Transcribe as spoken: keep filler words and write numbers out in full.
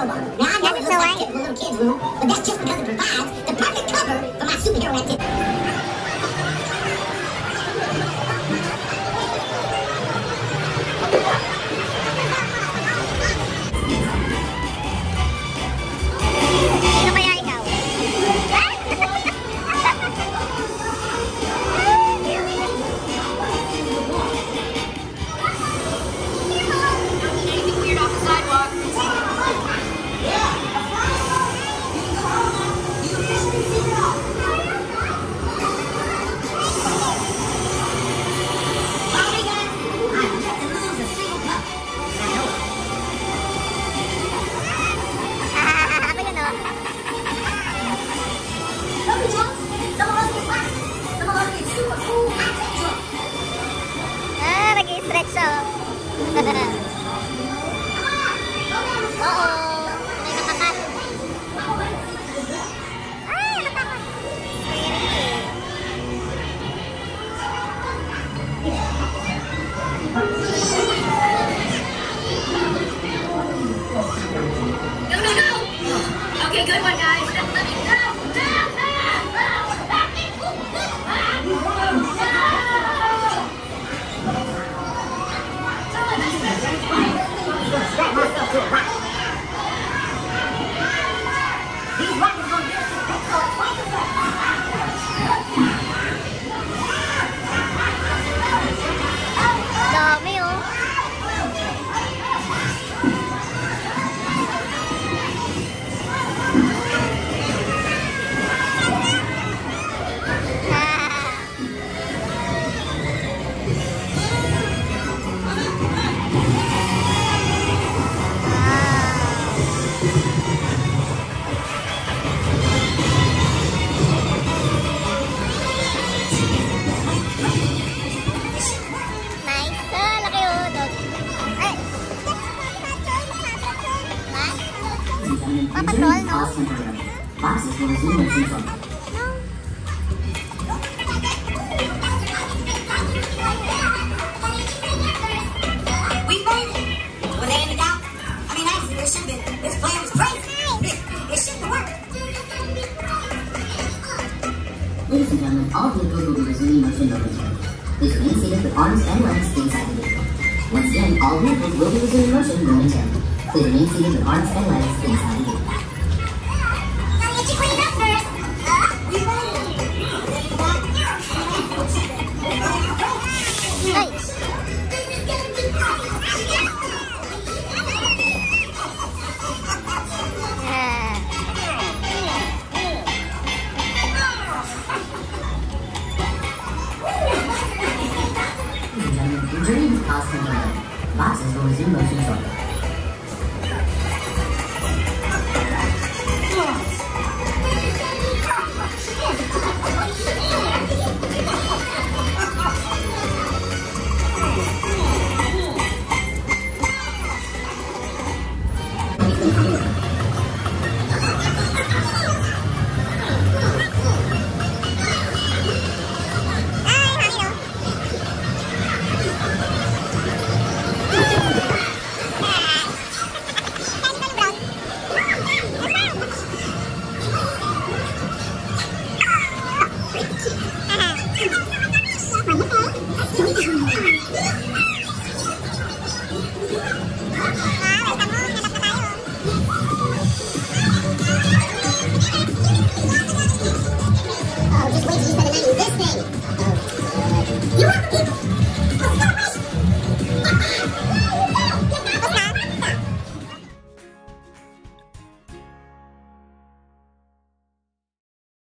snowball. Now, I know it looks like a typical little kid's room, but that's just because it provides the perfect cover for my superhero activity. Stretch oh. Oo. May nakakat. Ay, nakakat. No, no, no. Okay, good one, guys. No, no, no. Strap myself to a rock. These rockets gonna get us to twice as fast. Dami oh. Patrol, no? Boxes will resume their control. We made it! Were they any doubt? I mean, actually, there should have been. This plan was crazy. It, it shouldn't have worked. Ladies and gentlemen, all vehicles will be resuming motion momentarily. Please remain seated with arms and legs inside the vehicle. Once again, all vehicles will be resuming motion momentarily. Please remain seated with arms and legs inside the vehicle. Boxes will resume motion shortly. Ah.